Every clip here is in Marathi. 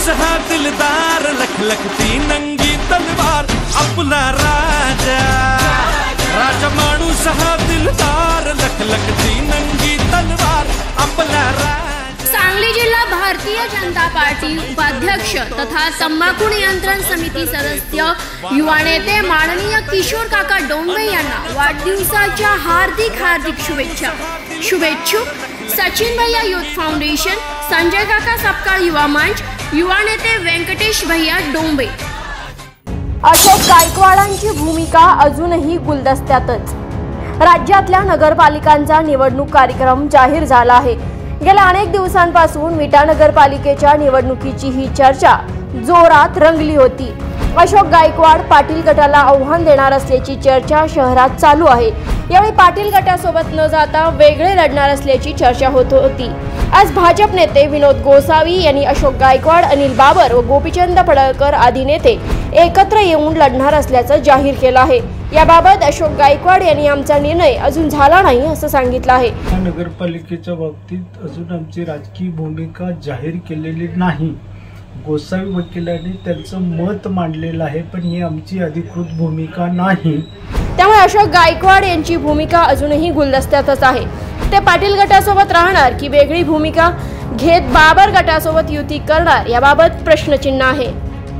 हा दिलदार लखलखती नंगी तलवार आपला राजा राजा माणूस हा दिलदार लखलखती नंगी तलवार आपला राजा। सांगली जिल्हा भारतीय जनता पार्टी उपाध्यक्ष तथा तंबाखू नियंत्रण समिती सदस्य युवा नेते माननीय किशोर काका डोंबे यांना वाढदिवसाच्या हार्दिक शुभेच्छा। शुभेच्छुक सचिन भैया यूथ फाउंडेशन, संजय काका सपकाळ युवा मंच, युवा नेते व्यंकटेश भैया डोंबे। अशोक गायकवाडांची भूमिका अजूनही गुलदस्त्यातच। राज्यातल्या नगरपालिकांचा निवडणूक कार्यक्रम जाहीर झाला आहे। गेल्या अनेक दिवसांपासून विटा नगरपालिकेच्या निवडणुकीची ही चर्चा जोरात रंगली होती। अशोक गायकवाड पाटील गटाला आव्हान देणार असल्याची चर्चा शहरात चालू आहे। यावेळी पाटील गटासोबत न जाता वेगळे लढणार असल्याची चर्चा होत होती। आज भाजप नेते विनोद गोसावी यांनी अशोक गायकवाड, अनिल बाबर व गोपीचंद पडळकर आदी नेते एकत्र येऊन लढणार असल्याचं जाहीर केलं आहे। याबाबत अशोक गायकवाड यांनी आमचा निर्णय अजून झाला नाही असं सांगितलं आहे। नगरपालिकेच्या बाबतीत अजून आमची राजकीय भूमिका जाहीर केलेली नाही। गोसावी वकिलांनी त्यांचं मत मांडलेलं आहे, पण ही आमची अधिकृत भूमिका नाही। त्यामुळे अशोक गायकवाड यांची भूमिका अजूनही गुलदस्त्यातच आहे। ते पाटील गटासोबत राहणार की वेगळी भूमिका घेत बाबर गटासोबत युती करणार याबाबत प्रश्नचिन्ह आहे।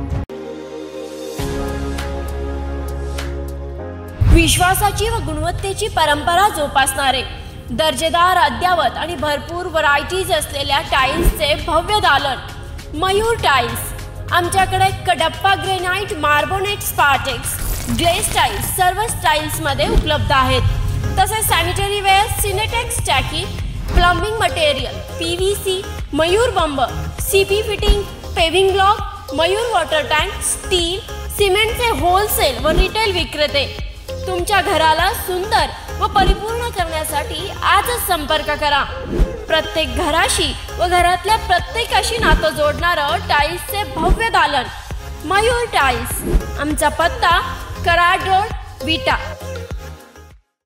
विश्वासाची व गुणवत्तेची परंपरा जोपासणारे दर्जेदार, अद्यावत आणि भरपूर व्हरायटीज असलेल्या टाइल्सचे भव्य दालन मयूर टाइल्स। आमच्याकडे Kadappa granite, marbonite, Spartex, glaze tiles सर्व स्टाइल्स मध्ये उपलब्ध आहेत। तसेच सॅनिटरी वेअर, सिनेटेक्स टॅकी, प्लंबिंग मटेरियल, PVC, मयूर बंब, CP fitting, paving block, Mayur water tank, steel, सिमेंटचे होलसेल व रिटेल विक्रेते। तुमच्या घराला सुंदर व परिपूर्ण करण्यासाठी आजच संपर्क करा। प्रत्येक घराशी व घरातल्या प्रत्येकाशी नातं जोडणारं टाइल्सचे भव्य दालन मयूर टाइल्स। आमचा पत्ता कराड रोड, विटा।